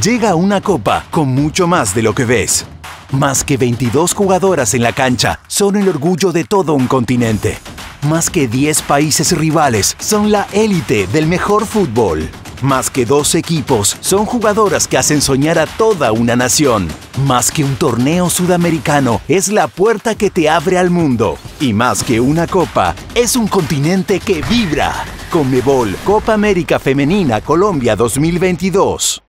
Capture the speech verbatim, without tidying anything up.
Llega una copa con mucho más de lo que ves. Más que veintidós jugadoras en la cancha son el orgullo de todo un continente. Más que diez países rivales son la élite del mejor fútbol. Más que dos equipos son jugadoras que hacen soñar a toda una nación. Más que un torneo sudamericano es la puerta que te abre al mundo. Y más que una copa, es un continente que vibra. Conmebol Copa América Femenina Colombia dos mil veintidós.